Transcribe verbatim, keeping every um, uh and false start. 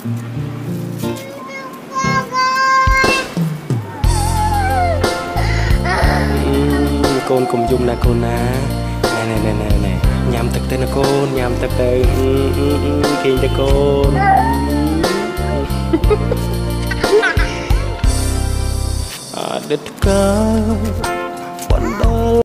កូនកុំយំណាកូនណាណែណែណែណែញ៉ាំទឹកទៅណាកូនញ៉ាំទឹកទៅគេងទៅកូនអត់ដិតកើ